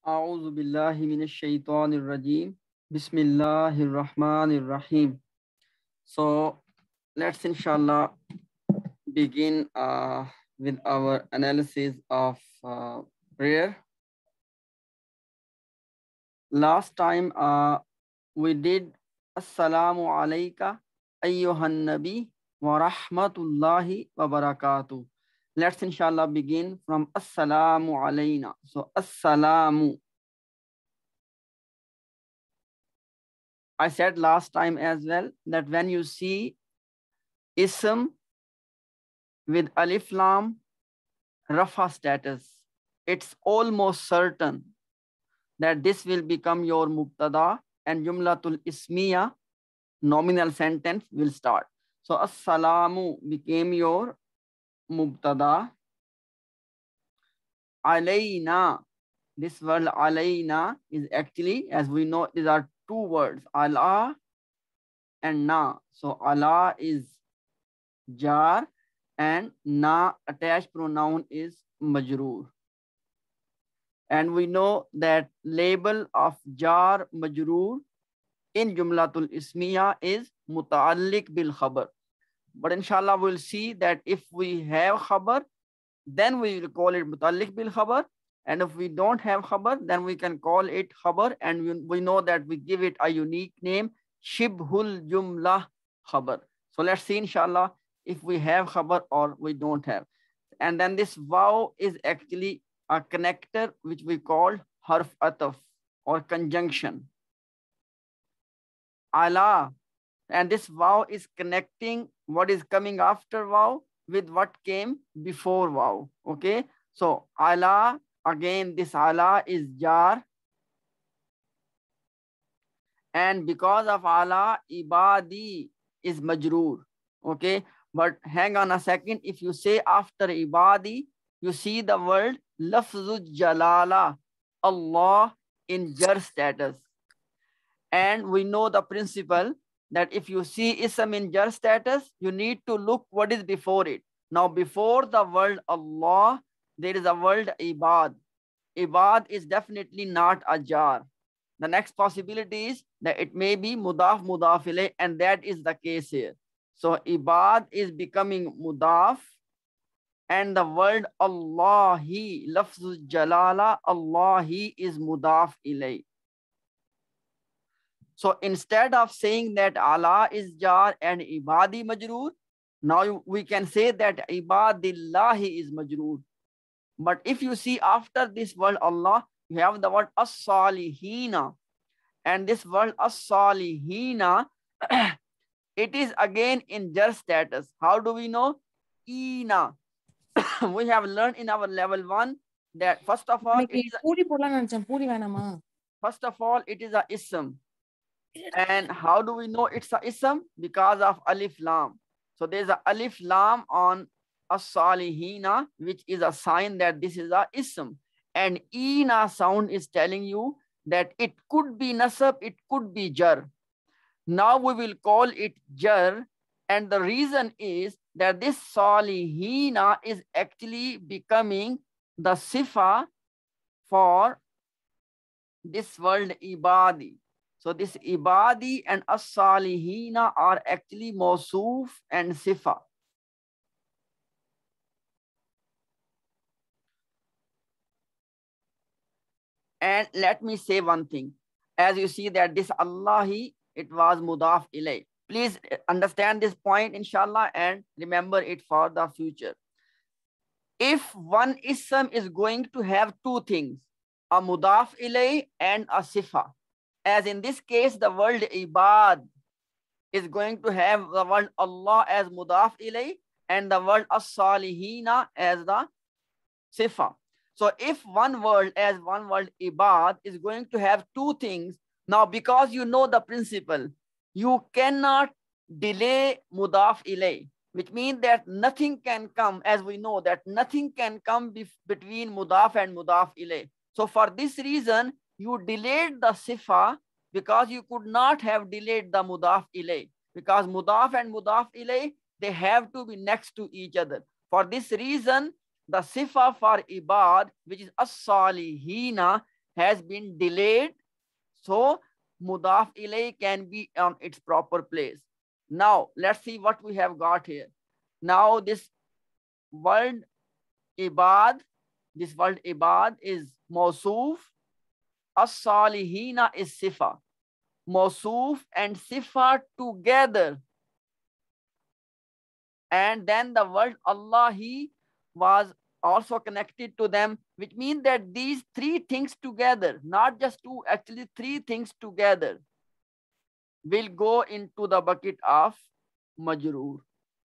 A'udhu billahi minash shaitanir rajim. Bismillahir rahmanir rahim. So let's inshallah begin with our analysis of prayer. Last time we did Assalamu alayka ayyuhan nabi wa rahmatullahi wa barakatuh. Let's inshallah begin from Assalamu alayna. So Assalamu. I said last time as well that when you see ism with alif lam rafa status, it's almost certain that this will become your mubtada and jumlatul ismiya, nominal sentence, will start. So assalamu became your mubtada. Alayna, this word alayna is actually, as we know, these are two words, ala and na. So ala is jar and na attached pronoun is majroor. And we know that label of jar majroor in jumlatul ismiya is muta'alliq bil khabar. But inshallah we'll see that if we have khabar, then we will call it muta'alliq bil khabar. And if we don't have khabar, then we can call it khabar. And we know that we give it a unique name, shibhul jumlah khabar. So let's see inshallah if we have khabar or we don't have. And then this waw is actually a connector which we call harf ataf or conjunction. Ala, and this waw is connecting what is coming after waw with what came before waw. Okay, so ala, again this ala is jar, and because of ala, ibadi is majroor. Okay, but hang on a second, if you say after ibadi, you see the word lafzul jalala, Allah, in jar status. And we know the principle that if you see ism in jar status, you need to look what is before it. Now before the word Allah, there is a word ibad. Ibad is definitely not a jar. The next possibility is that it may be mudaf mudaf ilayh, and that is the case here. So ibad is becoming mudaf, and the word Allahi, lafzul jalala, Allahi is mudaf ilayh. So instead of saying that Allah is jar and ibadi majroor, now we can say that ibadillahi is majroor. But if you see after this word Allah, you have the word as-salihina. And this word as-salihina, it is again in jar status. How do we know? Ina. We have learned in our level 1 that first of all, it is a ism. And how do we know it's a ism? Because of alif lam. So there's a alif lam on as-salihina, which is a sign that this is a ism. And ina sound is telling you that it could be nasab, it could be jar. Now we will call it jar, and the reason is that this salihina is actually becoming the sifa for this word ibadi. So this ibadi and as-salihina are actually mawsoof and sifa. And let me say one thing. As you see that this Allahi, it was mudaf ilay. Please understand this point, inshallah, and remember it for the future. If one ism is going to have two things, a mudaf ilay and a sifa, as in this case, the word ibad is going to have the word Allah as mudaf ilay and the word as-salihina as the sifa. So if one word ibad is going to have two things, now because you know the principle, you cannot delay mudaf ilay, which means that nothing can come, as we know that nothing can come between mudaf and mudaf ilay. So for this reason, you delayed the sifa because you could not have delayed the mudaf ilay, because mudaf and mudaf ilay, they have to be next to each other. For this reason, the sifa for ibad, which is as-salihina, has been delayed, so mudaf ilay can be on its proper place. Now let's see what we have got here. Now this word ibad, is mawsuf, as-salihina is sifa. Mawsuf and sifa together, and then the word Allahi was also connected to them, which means that these three things together, not just two, actually three things together, will go into the bucket of majroor.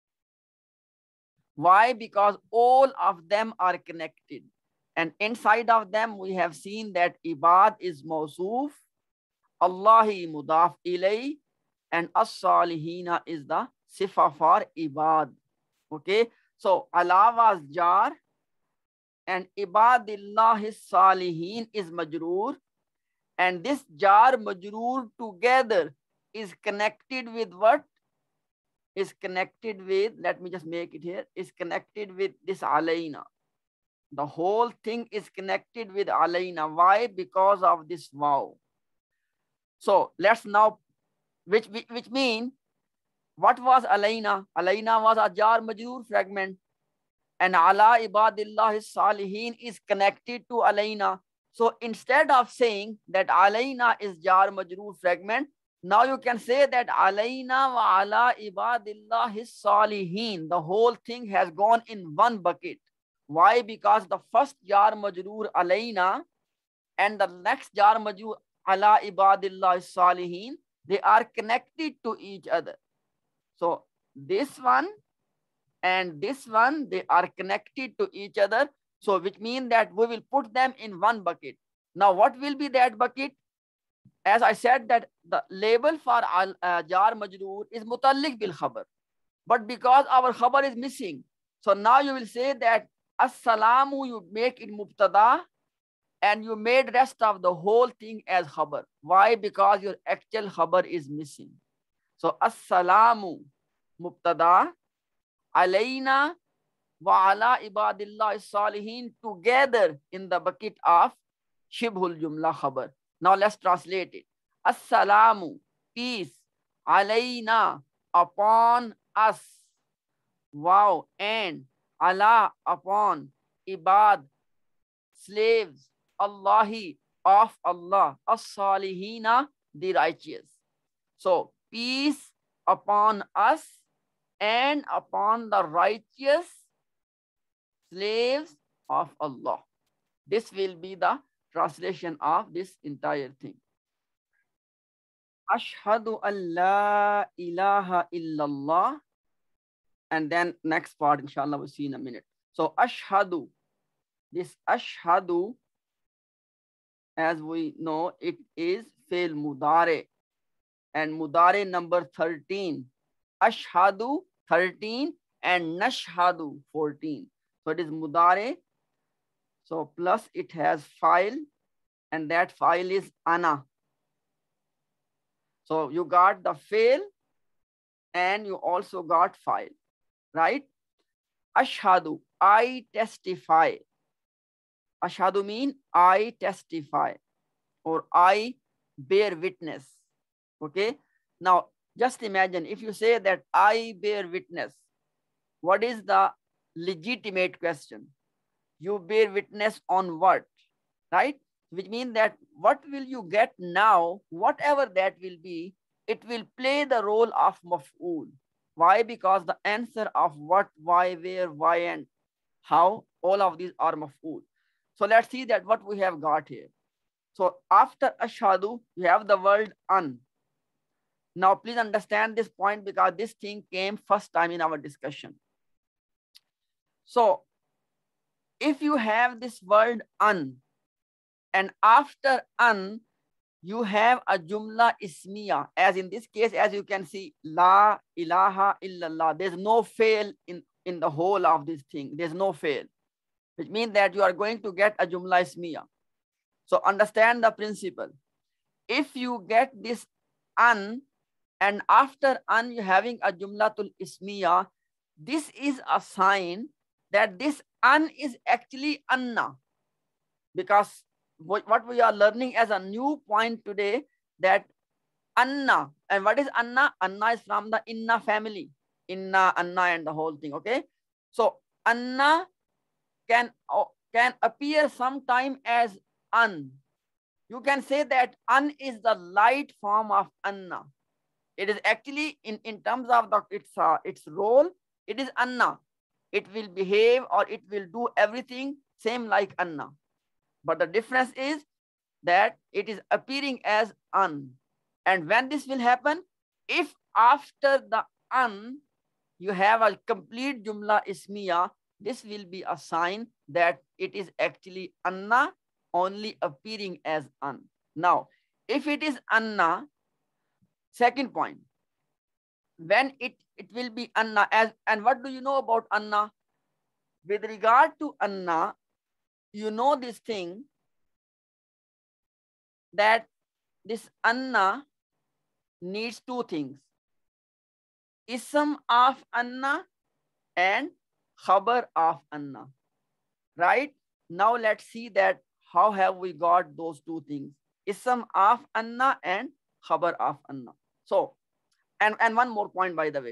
Why? Because all of them are connected, and inside of them we have seen that ibad is mawsuf, Allahi mudaf ilay, and as-salihina is the sifa for ibad. Okay, so ala was jar, and ibadillahi salihin is majroor, and this jar majroor together is connected with what? Is connected with, let me just make it here, is connected with this alayna. The whole thing is connected with alayna. Why? Because of this waw. So let's now, which mean, what was alayna? Alayna was a jar majroor fragment, and ala ibadillahi salihin is connected to alayna. So instead of saying that alayna is jar majroor fragment, now you can say that alayna wa ala ibadillahi salihin. The whole thing has gone in one bucket. Why? Because the first jar majroor alayna and the next jar majroor ala ibadillahi salihin, they are connected to each other. So this one and this one, they are connected to each other. So which means that we will put them in one bucket. Now what will be that bucket? As I said, that the label for jar majroor is mutalliq bil khabar. But because our khabar is missing, so now you will say that as-salamu, you make it mubtada, and you made rest of the whole thing as khabar. Why? Because your actual khabar is missing. So as-salamu mubtada, alayna wa ala ibadillah salihin together in the bucket of shibhul jumla khabar. Now let's translate it. As-salamu, peace, alayna, upon us, wow, and ala, upon, ibad, slaves, Allahi, of Allah, as-salihina, the righteous. So peace upon us and upon the righteous slaves of Allah. This will be the translation of this entire thing. Ashhadu an la ilaha illallah. And then next part, inshallah, we'll see in a minute. So ashhadu, this ashhadu, as we know, it is fail mudare, and mudare number 13. Ashhadu 13 and nashhadu 14. So it is mudare. So plus it has file, and that file is ana. So you got the fail and you also got file, right? Ashhadu, I testify. Ashhadu mean I testify, or I bear witness. Okay. Now just imagine if you say that I bear witness, what is the legitimate question? You bear witness on what, right? Which means that what will you get now, whatever that will be, it will play the role of maf'ul. Why? Because the answer of what, why, where, why, and how, all of these are maf'ul. So let's see that what we have got here. So after ashhadu, you have the word an. Now please understand this point, because this thing came first time in our discussion. So if you have this word an, and after an, you have a jumla ismiya, as in this case, as you can see, la ilaha illallah. There's no fail in the whole of this thing. There's no fail, which means that you are going to get a jumla ismiya. So understand the principle. If you get this an, and after an you having a jumlatul ismiya, this is a sign that this an is actually anna, because what we are learning as a new point today, that Anna. And what is Anna? Anna is from the Inna family. Inna, Anna, and the whole thing. Okay. So Anna can appear sometime as An. You can say that An is the light form of Anna. It is actually in terms of its role, it is Anna. It will behave or it will do everything same like Anna. But the difference is that it is appearing as An. And when this will happen, if after the An you have a complete Jumla Ismiya, this will be a sign that it is actually Anna only appearing as An. Now, if it is Anna, second point, when it will be Anna, and what do you know about Anna? With regard to Anna, you know this thing, that this Anna needs two things: Ism of Anna and Khabar of Anna. Right? Now let's see that how have we got those two things: Ism of Anna and Khabar of Anna. So, and one more point, by the way.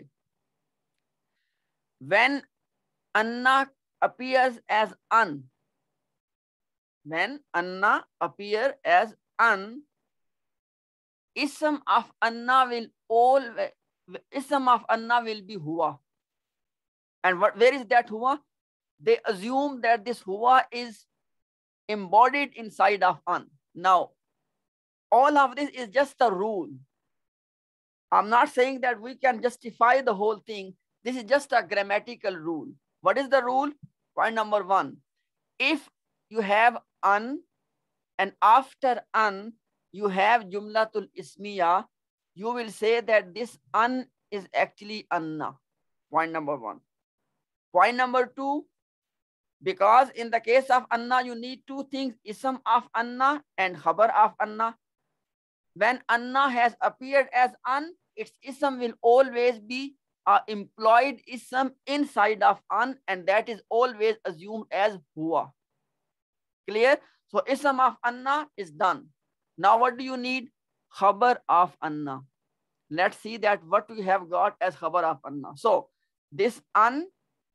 When Anna appears as An, when Anna appear as An, Ism of Anna will always, Ism of Anna will be Huwa. And where is that Huwa? They assume that this Huwa is embodied inside of An. Now, all of this is just a rule. I'm not saying that we can justify the whole thing. This is just a grammatical rule. What is the rule? Point number one. If you have An and after An you have Jumlatul Ismiya, you will say that this An is actually Anna. Point number one. Point number two, because in the case of Anna, you need two things: Ism of Anna and Khabar of Anna. When Anna has appeared as An, its Ism will always be employed Ism inside of An, and that is always assumed as Huwa. Clear? So Ism of Anna is done. Now what do you need? Khabar of Anna. Let's see that what we have got as Khabar of Anna. So this An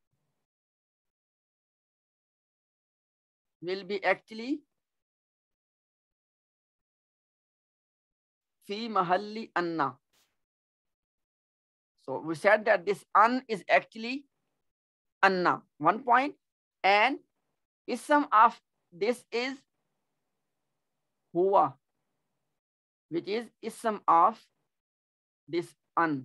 will be actually fi mahalli Anna. So we said that this An is actually Anna. One point. And Ism of this is Huwa, which is Ism of this An.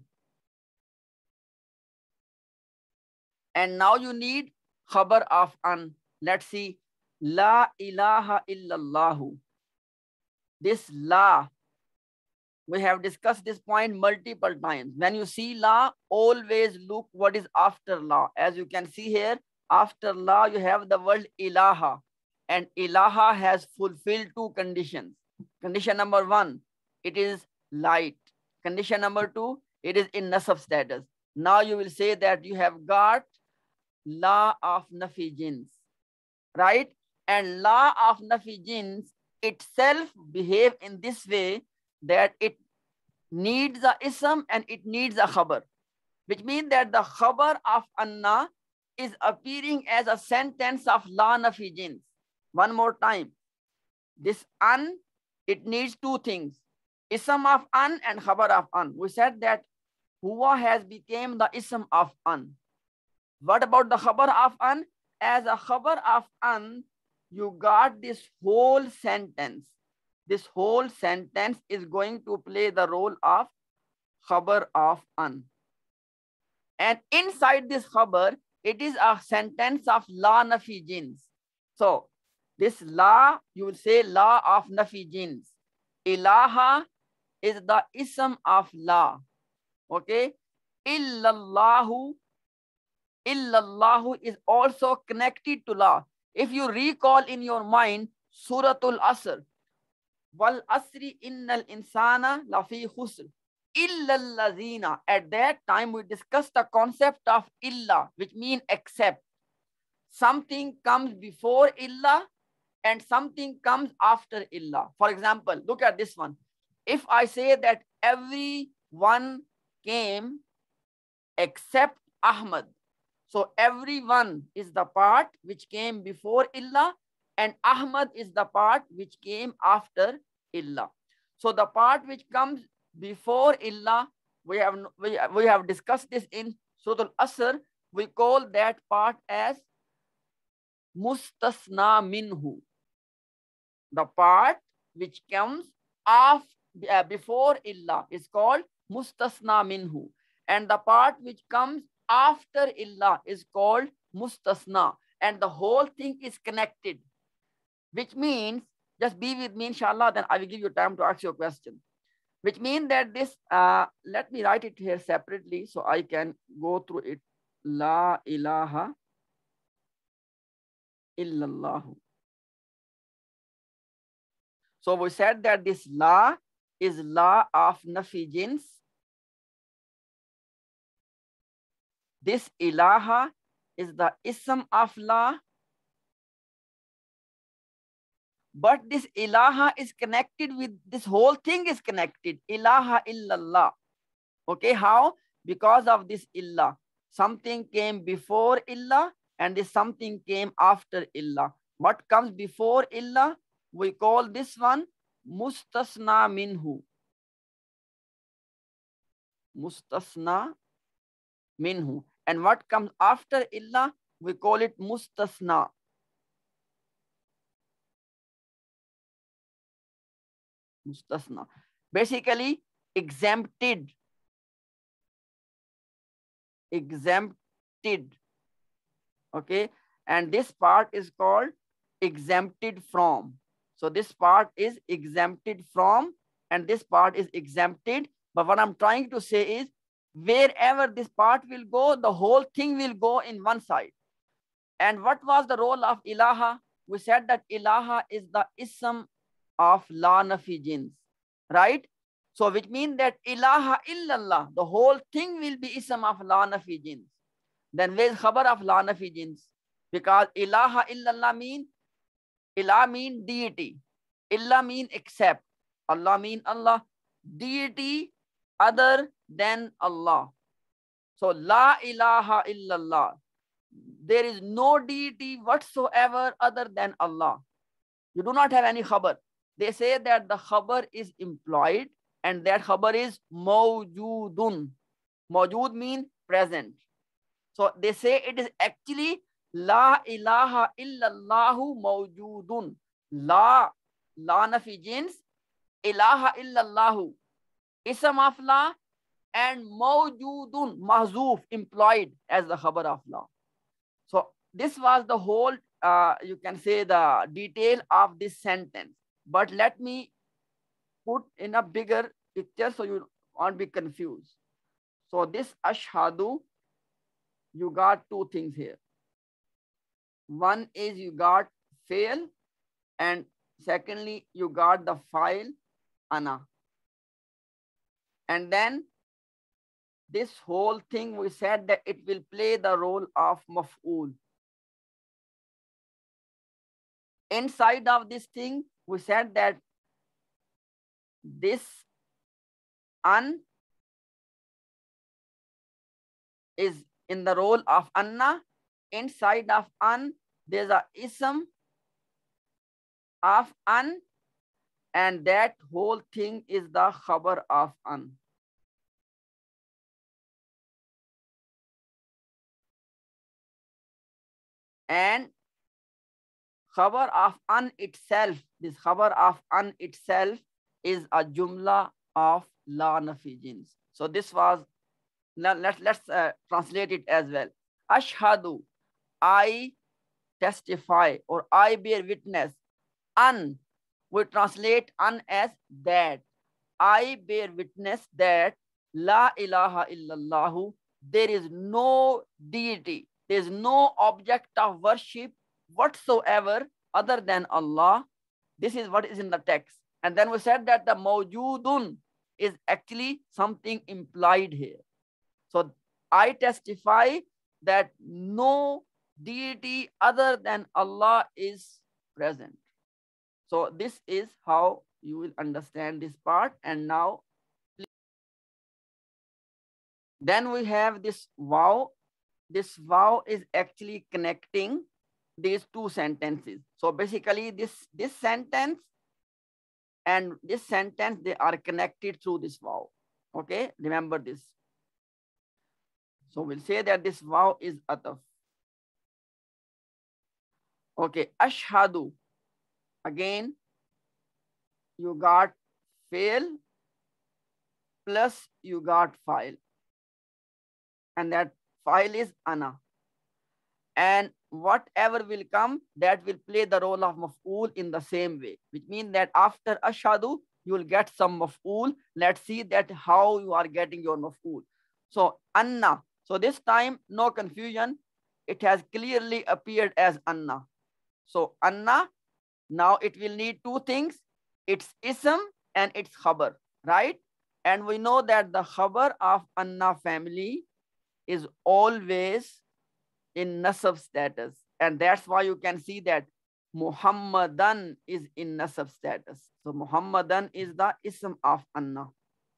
And now you need Khabar of An. Let's see. La ilaha illallahu. This La, we have discussed this point multiple times. When you see La, always look what is after La. As you can see here, after La, you have the word Ilaha. And Ilaha has fulfilled two conditions. Condition number one, it is light. Condition number two, it is in nasab status. Now you will say that you have got law of nafi jins, right? And law of nafi jins itself behave in this way, that it needs a ism and it needs a khabar, which means that the khabar of Anna is appearing as a sentence of la nafi jins. One more time. This An, it needs two things: ism of An and khabar of An. We said that Huwa has become the ism of An. What about the khabar of An? As a khabar of An, you got this whole sentence. This whole sentence is going to play the role of khabar of An. And inside this khabar, it is a sentence of la nafi jins. So this la, you will say la of nafi jins. Ilaha is the ism of la. Okay. Illallahu is also connected to la. If you recall in your mind Suratul Asr, wal asri innal insana lafi khusr illal lazina. At that time we discussed the concept of illa, which means except. Something comes before illa and something comes after illah. For example, look at this one. If I say that everyone came except Ahmad, so everyone is the part which came before illah, and Ahmad is the part which came after illah. So the part which comes before illah, we have discussed this in Surah Al-Asr. We call that part as mustasna minhu. The part which comes before illah is called mustasna minhu, and the part which comes after illah is called mustasna, and the whole thing is connected, which means, just be with me inshallah, then I will give you time to ask your question. Which means that this, let me write it here separately so I can go through it. La ilaha illallah. So we said that this la is la of nafi jins. This ilaha is the ism of la. But this ilaha is connected with, this whole thing is connected. Ilaha illallah. Okay, how? Because of this illah. Something came before illah and this something came after illah. What comes before illah? We call this one mustasna minhu. Mustasna minhu. And what comes after illah? We call it mustasna. Mustasna. Basically, exempted. Exempted. Okay. And this part is called exempted from. So this part is exempted from, and this part is exempted. But what I'm trying to say is, wherever this part will go, the whole thing will go in one side. And what was the role of ilaha? We said that ilaha is the ism of la nafi jins, right? So which means that ilaha illallah, the whole thing will be ism of la nafi jins. Then where is khabar of la nafi jins? Because ilaha illallah mean, ilah mean deity, illah mean except, Allah mean Allah, deity other than Allah. So la ilaha illallah, there is no deity whatsoever other than Allah. You do not have any khabar. They say that the khabar is employed, and that khabar is mawjudun. Mawjud means present. So they say it is actually la ilaha illallahu mawjudun. La nafi jins, ilaha illallahu, ism of la, and mawjudun, mahzuf, employed as the khabar of la. So this was the whole, you can say, the detail of this sentence. But let me put in a bigger picture so you won't be confused. So this ashhadu, you got two things here. One is you got fail, and secondly, you got the file ana. And then this whole thing, we said that it will play the role of maf'ul. Inside of this thing, we said that this an is in the role of anna. Inside of an, there's a ism of an, and that whole thing is the khabar of an. And khabar of an itself, this khabar of an itself is a jumla of la nafi jins. So this was, let's translate it as well. Ashhadu, I testify or I bear witness. An, we translate an as that. I bear witness that la ilaha illallahu, there is no deity, there is no object of worship whatsoever other than Allah. This is what is in the text. And then we said that the mawjudun is actually something implied here. So I testify that no deity other than Allah is present. So this is how you will understand this part. And now, then we have this wow. This wow is actually connecting these two sentences. So basically this sentence and this sentence, they are connected through this wow. Okay, remember this. So we'll say that this wow is ataf. Okay, ashhadu. Again, you got fail plus you got file. And that file is ana. And whatever will come, that will play the role of maf'ul in the same way, which means that after ashhadu, you will get some maf'ul. Let's see that how you are getting your maf'ul. So anna. So this time, no confusion. It has clearly appeared as anna. So anna, now it will need two things. It's ism and it's khabar, right? And we know that the khabar of anna family is always in nasab status. And that's why you can see that Muhammadan is in nasab status. So Muhammadan is the ism of anna.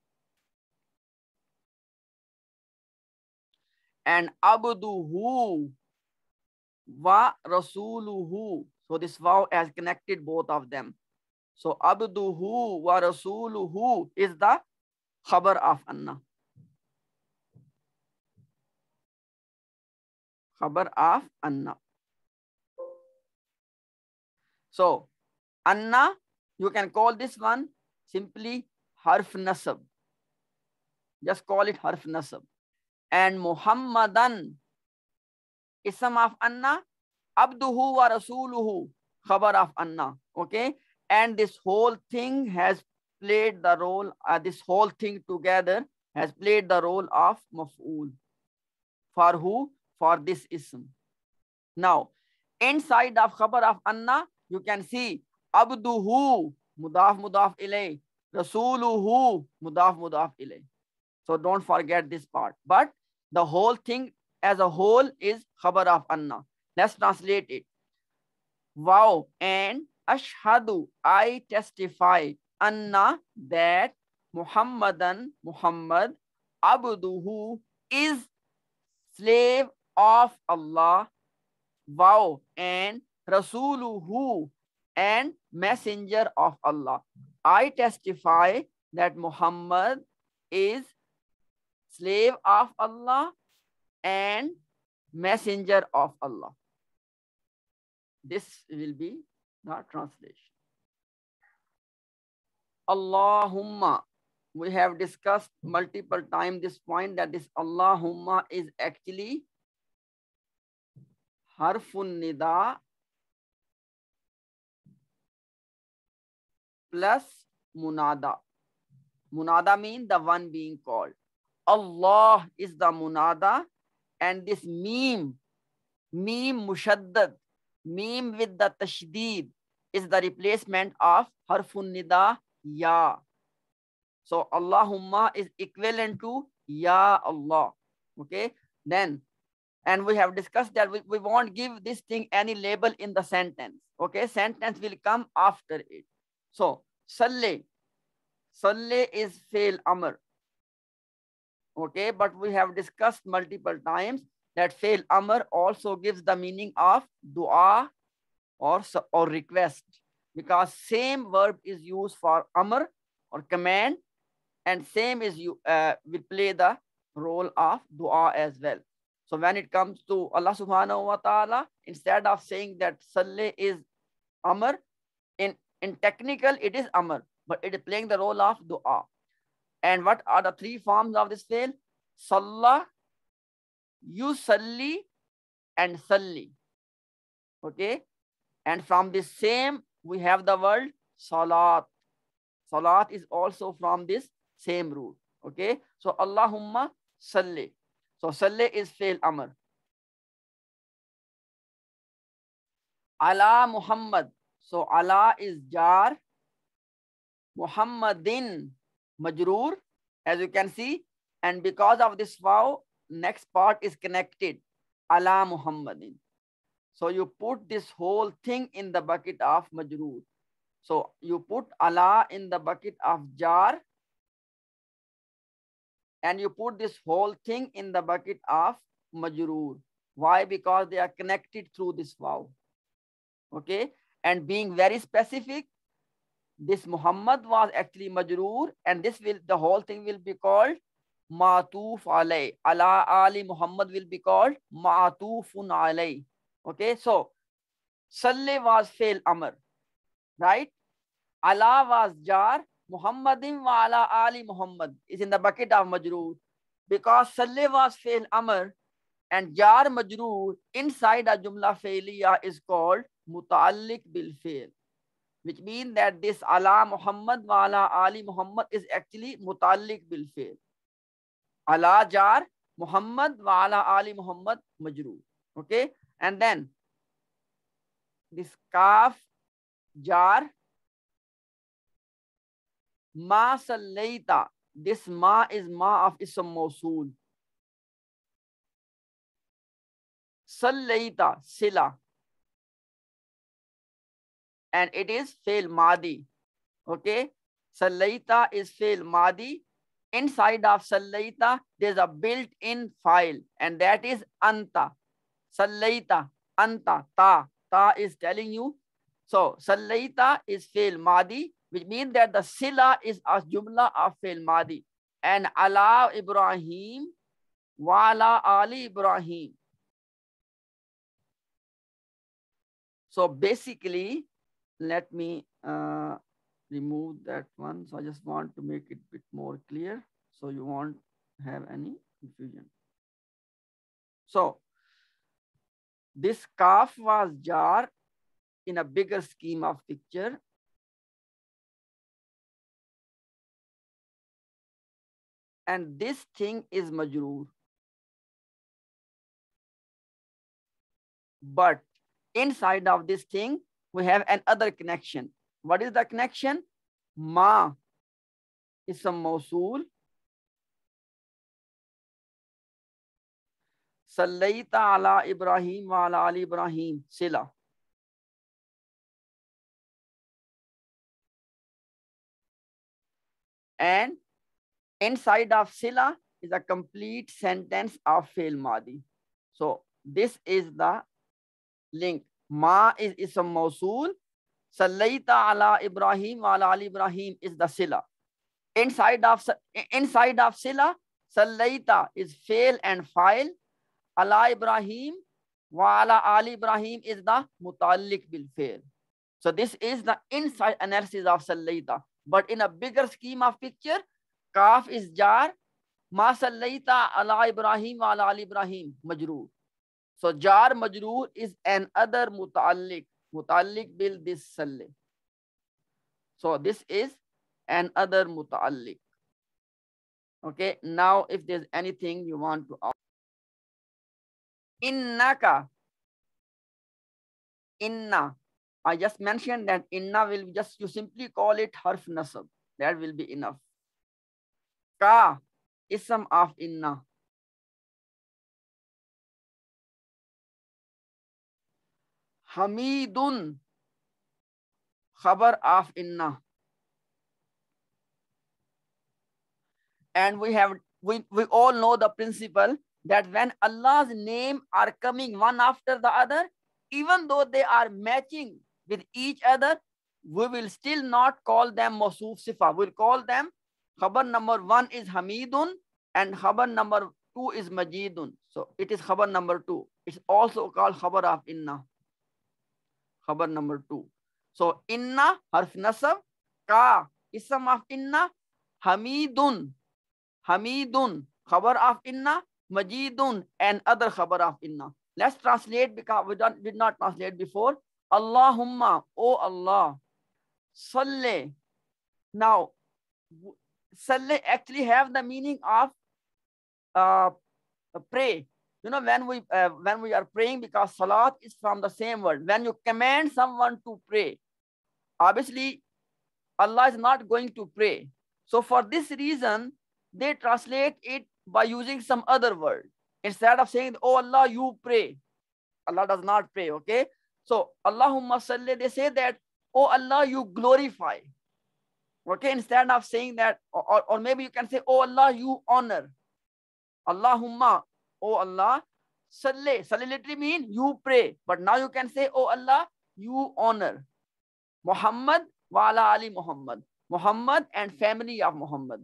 And abduhu wa rasuluhu. So this wow has connected both of them. So abduhu wa rasuluhu is the khabar of anna. Khabar of anna. So anna, you can call this one simply harf nasab. Just call it harf nasab. And Muhammadan, ism of anna, abduhu wa rasuluhu, khabar of anna. Okay. And this whole thing has played the role, this whole thing together has played the role of maf'ul. For who? For this ism. Now, inside of khabar of anna, you can see abduhu, mudaf mudaf ilay, rasuluhu, mudaf mudaf ilay. So don't forget this part. But the whole thing as a whole is khabar of anna. Let's translate it. Wow and ashhadu, I testify, anna, that Muhammadan, Muhammad, abduhu, is slave of Allah. Wow and rasuluhu, and messenger of Allah. I testify that Muhammad is slave of Allah and messenger of Allah. This will be the translation. Allahumma. We have discussed multiple times this point that this Allahumma is actually harfun nida plus munada. Munada means the one being called. Allah is the munada, and this meme mushaddad, meme with the tashdid, is the replacement of harfun nida ya. So Allahumma is equivalent to ya Allah. Okay. Then, and we have discussed that we won't give this thing any label in the sentence. Okay. Sentence will come after it. So salli is fail amr. Okay, but we have discussed multiple times that fail amr also gives the meaning of dua or request, because same verb is used for amr or command, and same is will play the role of dua as well. So when it comes to Allah subhanahu wa ta'ala, instead of saying that salli is amr, in technical it is amr, but it is playing the role of dua. And what are the three forms of this fail? Salla, yusalli, and salli. Okay. And from this same, we have the word salat. Salat is also from this same root. Okay. So Allahumma salli. So salli is fail amr. Ala Muhammad. So ala is jar. Muhammadin majroor, as you can see. And because of this wow, next part is connected. Ala Muhammadin. So you put this whole thing in the bucket of majroor. So you put ala in the bucket of jar and you put this whole thing in the bucket of majroor. Why? Because they are connected through this waw. Okay. And being very specific, this Muhammad was actually majroor, and the whole thing will be called Matuf alay. Ala Ali Muhammad will be called Matufun alay. Okay, so Salli was fail amr, right? Ala was jar. Muhammadin wa ala Ali Muhammad is in the bucket of majroor. Because Salli was fail amr and jar majroor inside a jumla failiya is called muta'alliq bil fail, which means that this ala Muhammad wa ala Ali Muhammad is actually muta'alliq bil fail. Ala jar Muhammad wa ala Ali Muhammad majroor. Okay, and then this kaf jar ma sallaita. This ma is ma of ism mawsool. Sallaita sila, and it is fail madi. Okay, sallaita is fail madi. Inside of sallaita there's a built-in file, and that is anta. Sallaita anta, ta is telling you. So sallaita is fail madi, which means that the sila is a jumla of fail madi. And ala Ibrahim wa ala ali Ibrahim. So basically, let me remove that one. So I just want to make it a bit more clear, so you won't have any confusion. So this kaf was jar in a bigger scheme of picture. And this thing is majroor. But inside of this thing, we have another connection. What is the connection? Ma is some mawsool. Sallaita ala Ibrahim wa ala ali Ibrahim sila. And inside of sila is a complete sentence of fail madi. So this is the link. Ma is ism mawsool. Sallaita ala Ibrahim wa ala ali Ibrahim is the sila. Inside of sila, sallaita is fail and file. Ala Ibrahim wa ala ali Ibrahim is the muta'alliq bil fail. So this is the inside analysis of sallaita. But in a bigger scheme of picture, kaf is jar. Ma sallaita ala Ibrahim wa ala ali Ibrahim majroor. So jar majroor is another muta'alliq. Muta'alliq bil this salli. So this is another muta'alliq. Okay, now if there's anything you want to ask. Innaka. Inna. I just mentioned that inna will just, you simply call it harf nasab. That will be enough. Ka, ism of inna. Hamidun, khabar of inna. And we all know the principle that when Allah's name are coming one after the other, even though they are matching with each other, we will still not call them mawsoof sifa. We'll call them, khabar number 1 is Hamidun and khabar number 2 is Majidun. So it is khabar number 2. It's also called khabar of inna. Khabar number 2. So inna harf nasab, ka ism of inna, Hamidun khabar of inna, Majidun and other khabar of inna. Let's translate because we did not translate before. Allahumma, O Allah, salli. Now, salli actually have the meaning of pray. You know, when we are praying, because salat is from the same word. When you command someone to pray, obviously Allah is not going to pray. So for this reason, they translate it by using some other word. Instead of saying, oh Allah, you pray. Allah does not pray, okay? So Allahumma salli, they say that oh Allah, you glorify. Okay, instead of saying that, or maybe you can say, oh Allah, you honor. Allahumma, oh Allah, salli. Salli literally mean you pray. But now you can say, oh Allah, you honor. Muhammad wa ala ali Muhammad. Muhammad and family of Muhammad.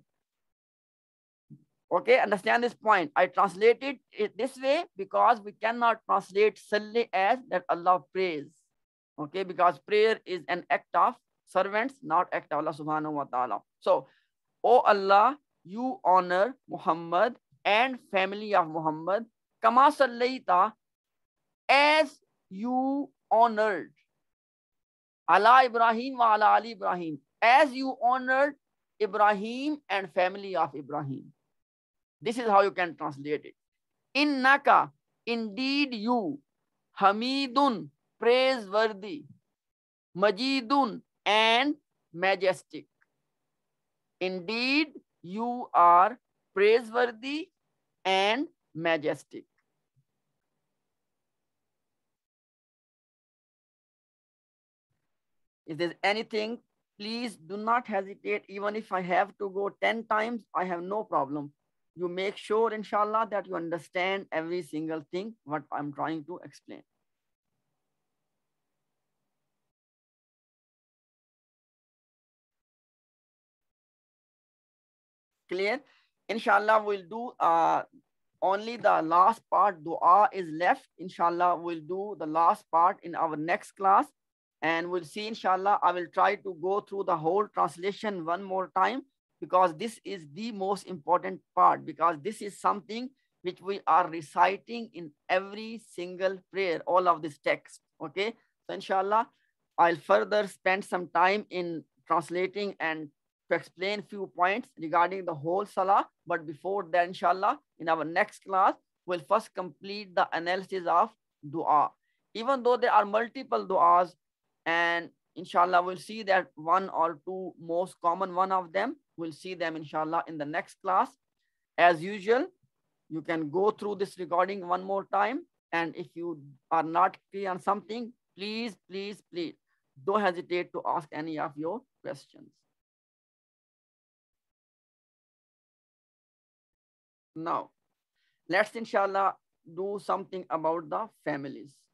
Okay, understand this point. I translated it this way because we cannot translate salli as that Allah prays. Okay, because prayer is an act of servants, not act of Allah subhanahu wa ta'ala. So, oh Allah, you honor Muhammad and family of Muhammad. Kama sallaita, as you honored. Ala Ibrahim wa ala ali Ibrahim. As you honored Ibrahim and family of Ibrahim. This is how you can translate it. Innaka, indeed you, Hamidun, praiseworthy, Majidun, and majestic. Indeed, you are praiseworthy and majestic. If there's anything, please do not hesitate. Even if I have to go 10 times, I have no problem. You make sure, inshallah, that you understand every single thing what I'm trying to explain. Clear? Inshallah, we'll do only the last part. Dua is left. Inshallah, we'll do the last part in our next class. And we'll see, inshallah, I will try to go through the whole translation one more time, because this is the most important part, because this is something which we are reciting in every single prayer, all of this text. Okay. So inshallah, I'll further spend some time in translating and to explain few points regarding the whole salah. But before that, inshallah, in our next class, we'll first complete the analysis of dua. Even though there are multiple duas, and inshallah, we'll see that one or two most common one of them. We'll see them, inshallah, in the next class. As usual, you can go through this recording one more time. And if you are not clear on something, please, please, please don't hesitate to ask any of your questions. Now, let's inshallah do something about the families.